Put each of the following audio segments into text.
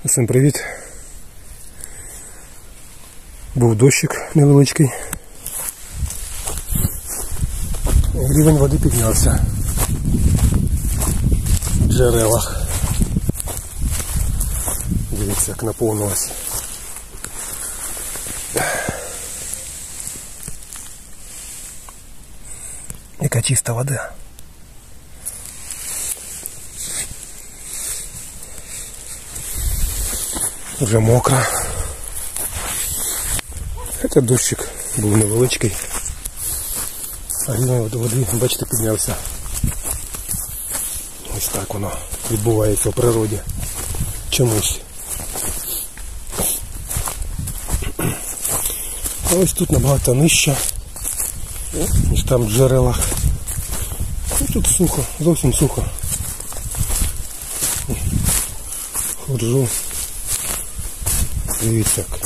Всім привіт. Був дощик невеличкий. Рівень води піднявся в джерелах. Дивіться, як наповнилось. Яка чиста вода. Вже мокра. Хоча дощик був невеличкий. А рівень води, бачите, піднявся. Ось так воно відбувається в природі. Чомусь. А ось тут набагато нижче, ніж там в джерелах. І тут сухо, зовсім сухо. Ходжу. Дивіться як.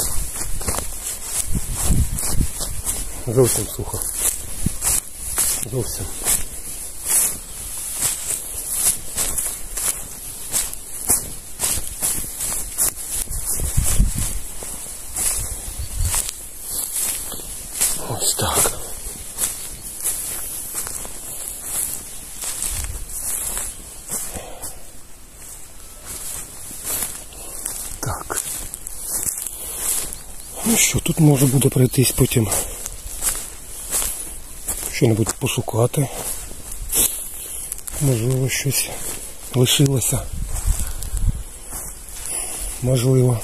Зовсім сухо. Зовсім. Ось так. Так. Ну що, тут може буде пройтись потім що-небудь пошукати. Можливо, щось лишилося. Можливо.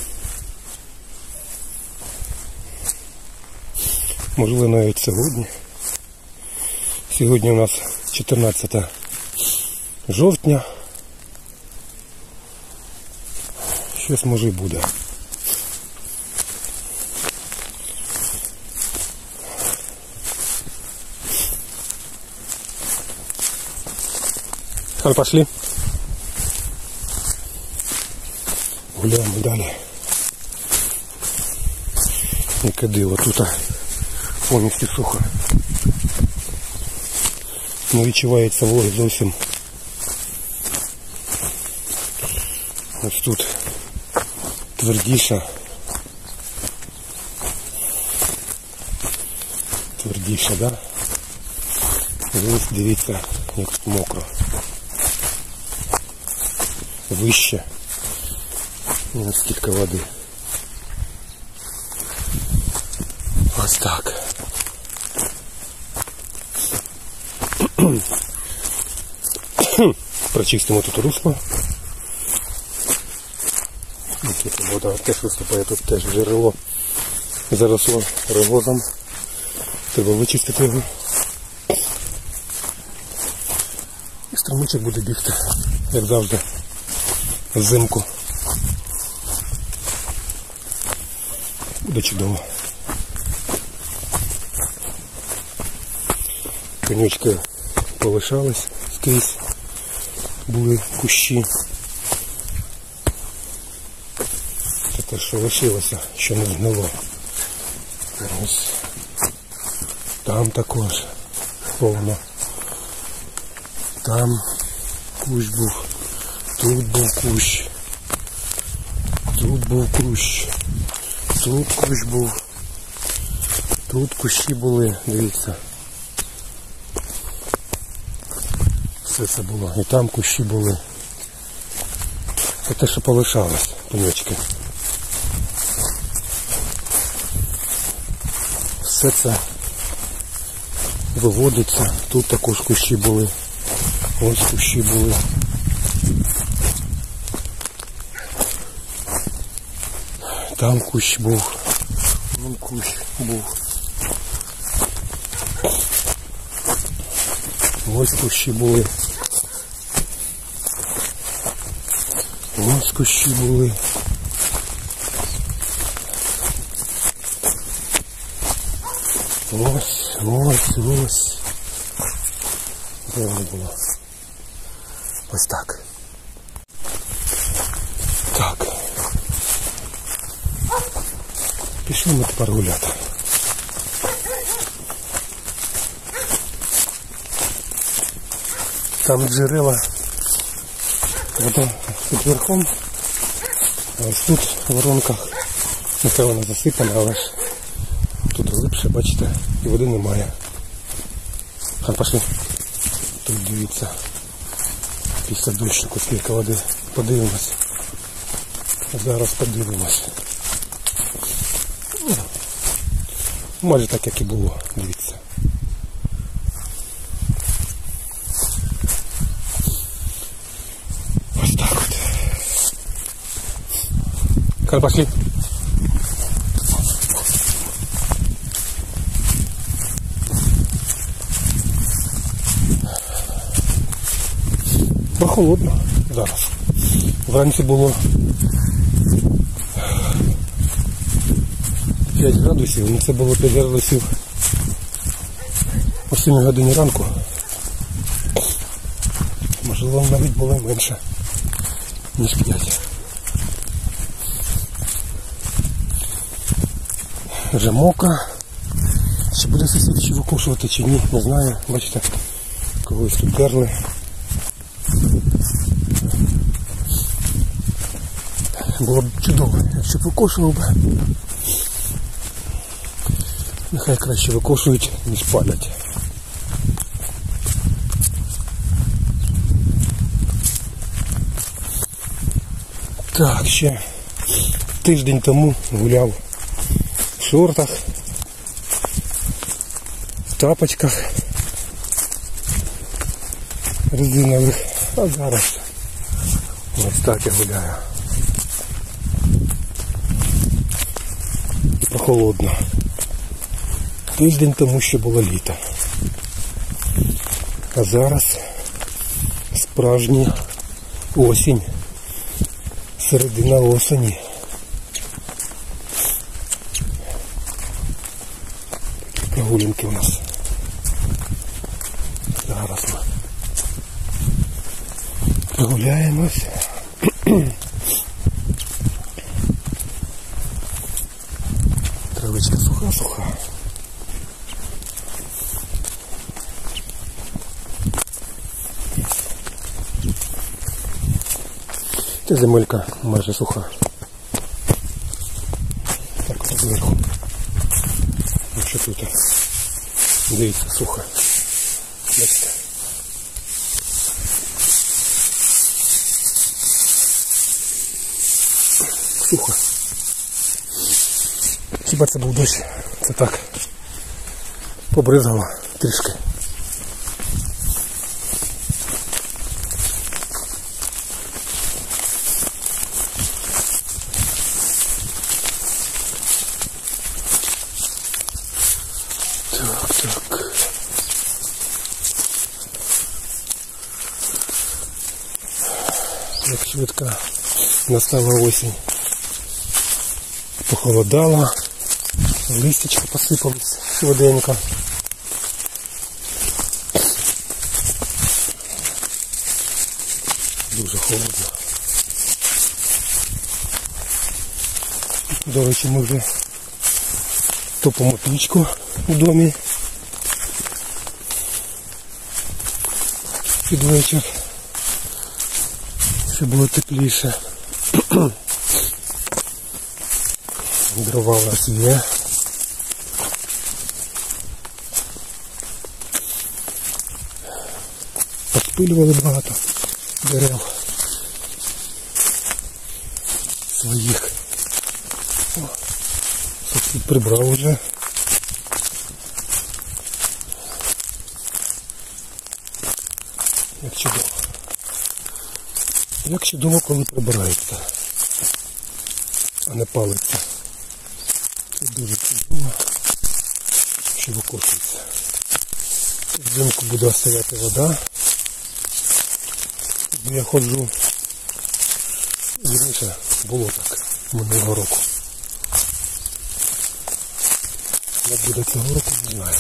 Можливо, навіть сьогодні. Сьогодні у нас 14 жовтня. Щось може й буде. А пошли. Гуляємо далі. Яке диво, тут повністю сухо. Не відчувається вологи зовсім. Ось тут твердіше. Твердіше, да? Ось дивіться, як тут мокро. Вище. Ось скільки води. Ось так. Прочистимо тут русло. Вода теж виступає, тут теж джерело заросло рогозом. Треба вичистити його. І струмочок буде бігти, як завжди, взимку. Буде чудово. Конючки полишались скрізь, були кущі. Це те, що лишилося, що не згнило. Ось там також повно. Там кущ був, тут був кущ, тут був кущ, тут кущ був, тут кущі були, дивіться. Все це було. І там кущі були. Це те, що полишалось, пеньочки. Все це виводиться. Тут також кущі були. Ось кущі були. Там кущ був. Вон кущ був. Ось кущі були. Ось кущі були. Ось. Де воно було? Ось так. Так. Пішли ми тепер гуляти. Там джерела, вода під верхом, А ось тут в воронках, нехай вона засипана, але ж тут глибше, бачите, і води немає. А пішли. Тут дивіться, після дощику скільки води. Подивимось. Зараз подивимось. Майже так, як і було, дивіться. Ось так от. Хай пошли. Прохолодно зараз. Вранці було 5 градусів, але це було 5 градусів о 7 годині ранку. Можливо, навіть було менше, ніж 5. Вже мокро. Чи буде сусід ще викошувати, чи ні, не знаю. Бачите, когось тут терли. Було б чудово, якщо б викошував би. Нехай краще викошують, ніж палять. Так, ще тиждень тому гуляв в шортах, в тапочках резинових, а зараз ось так я гуляю. І прохолодно. Тиждень тому ще було літо. А зараз справжня осінь. Середина осені. Такі прогулянки у нас. Зараз ми прогуляємось. Травичка суха-суха. Та земелька майже суха. Так от зверху. Якщо тут, дивіться, сухо. Бачите. Сухо. Хіба це був дощ? Це так. Побризгало трішки. Так. Як швидко настала осінь. Похолодало, листячка посипались швиденько. Дуже холодно. До речі, ми вже топимо пічку у домі. Під вечір, щоб було тепліше. Дрова у нас є. Підпилювали багато дерев своїх. О, сусід прибрав уже. Як чудово. Як чудово, коли прибирається, а не палиться. Це дуже чудово, що викошується. Взимку буде стояти вода. Тут я ходжу. Раніше було так минулого року. Як буде цього року, не знаю.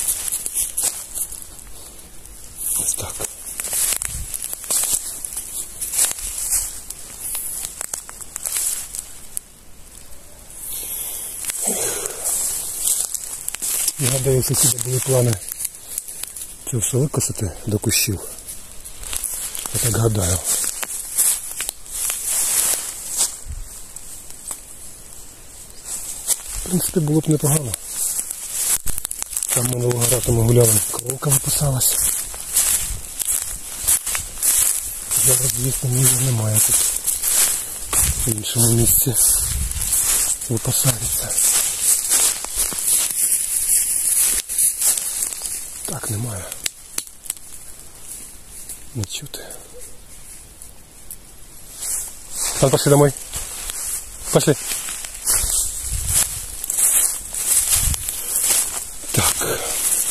Ось так. Я гадаю, сусіди були плани це все викосити до кущів. Я так гадаю. В принципі, було б непогано. Там минулого разу ми гуляли, коровка випасалась. Зараз, звісно, ніжу немає тут. В іншому місці випасається. Так, немає. Не чути. Ладно, пошли домой. Пошли. Так.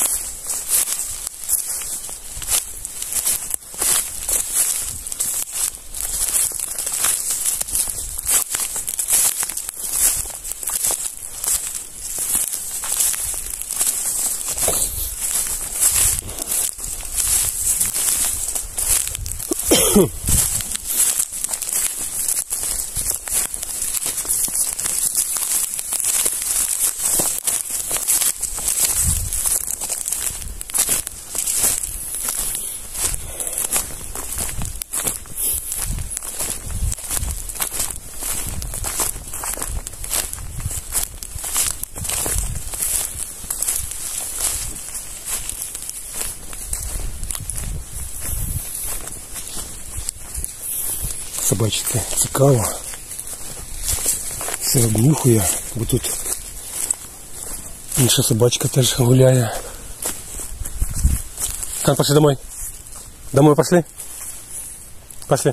Собачці цікаво. Все обнюхує, бо тут інша собачка теж гуляє. Там, пошли домой. Домой пошли. Пошли.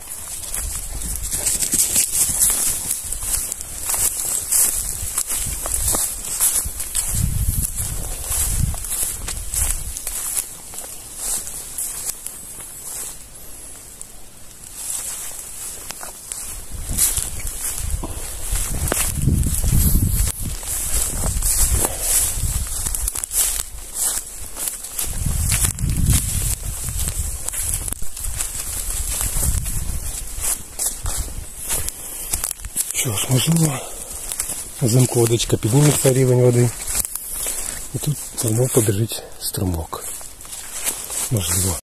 Що ж, можливо, взимку водичка підніметься рівень води. І тут знову побіжить струмок. Можливо.